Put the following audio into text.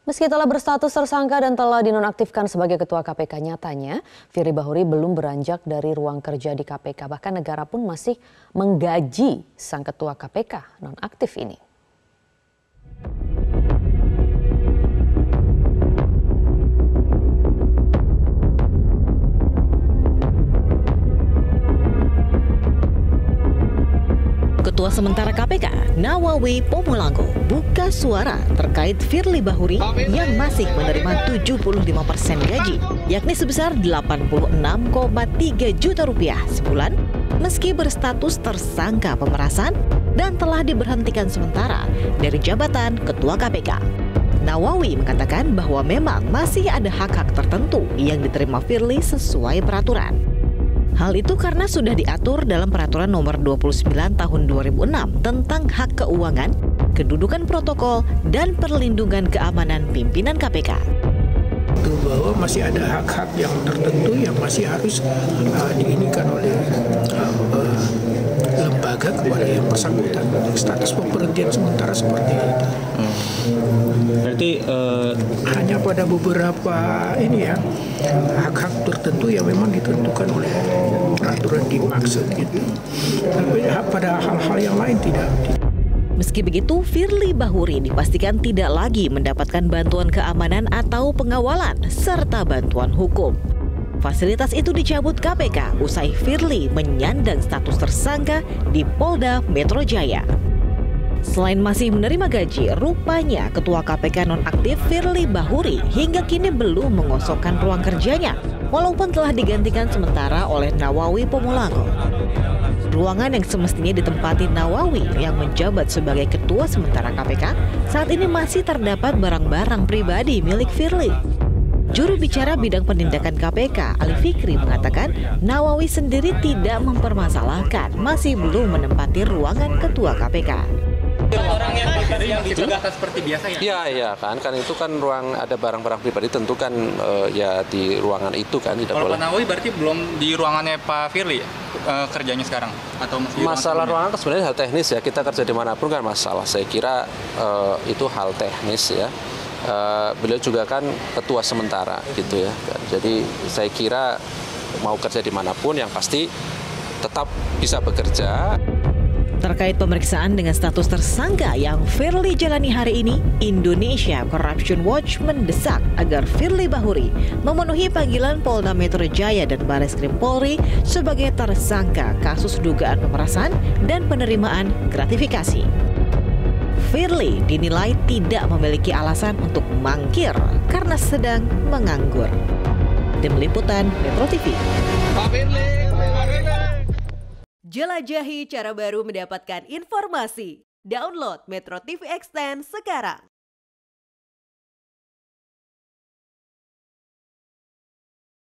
Meski telah berstatus tersangka dan telah dinonaktifkan sebagai Ketua KPK, nyatanya Firly Bahuri belum beranjak dari ruang kerja di KPK. Bahkan negara pun masih menggaji sang Ketua KPK nonaktif ini. Ketua sementara KPK, Nawawi Pomolango, buka suara terkait Firly Bahuri yang masih menerima 75% gaji, yakni sebesar 86,3 juta rupiah sebulan, meski berstatus tersangka pemerasan dan telah diberhentikan sementara dari jabatan Ketua KPK. Nawawi mengatakan bahwa memang masih ada hak-hak tertentu yang diterima Firly sesuai peraturan. Hal itu karena sudah diatur dalam Peraturan Nomor 29 Tahun 2006 tentang hak keuangan, kedudukan protokol, dan perlindungan keamanan pimpinan KPK. Bahwa masih ada hak-hak yang tertentu yang masih harus diinikan oleh lembaga kepada yang bersangkutan. Status pemberhentian sementara seperti itu. Berarti hanya pada beberapa hak-hak tertentu yang memang ditentukan oleh peraturan dimaksud gitu. Tapi pada hal-hal yang lain tidak. Meski begitu, Firly Bahuri dipastikan tidak lagi mendapatkan bantuan keamanan atau pengawalan serta bantuan hukum. Fasilitas itu dicabut KPK usai Firly menyandang status tersangka di Polda Metro Jaya. Selain masih menerima gaji, rupanya Ketua KPK nonaktif Firly Bahuri hingga kini belum mengosongkan ruang kerjanya, walaupun telah digantikan sementara oleh Nawawi Pomolango. Ruangan yang semestinya ditempati Nawawi yang menjabat sebagai Ketua sementara KPK saat ini masih terdapat barang-barang pribadi milik Firly. Juru bicara bidang penindakan KPK, Ali Fikri, mengatakan Nawawi sendiri tidak mempermasalahkan masih belum menempati ruangan Ketua KPK. Orang yang dicegahkan seperti biasa ya? Iya kan itu kan ruang ada barang-barang pribadi tentu kan ya di ruangan itu kan tidak boleh. Kalau Pak Nawawi berarti belum di ruangannya Pak Firly kerjanya sekarang atau masih masalah ruangan sebenarnya hal teknis ya, kita kerja dimanapun kan masalah. Saya kira itu hal teknis ya. Beliau juga kan ketua sementara gitu ya. Jadi saya kira mau kerja dimanapun yang pasti tetap bisa bekerja. Terkait pemeriksaan dengan status tersangka yang Firly jalani hari ini, Indonesia Corruption Watch mendesak agar Firly Bahuri memenuhi panggilan Polda Metro Jaya dan Bareskrim Polri sebagai tersangka kasus dugaan pemerasan dan penerimaan gratifikasi. Firly dinilai tidak memiliki alasan untuk mangkir karena sedang menganggur. Tim Liputan Metro TV. Pak Firly. Jelajahi cara baru mendapatkan informasi. Download Metro TV Extend sekarang.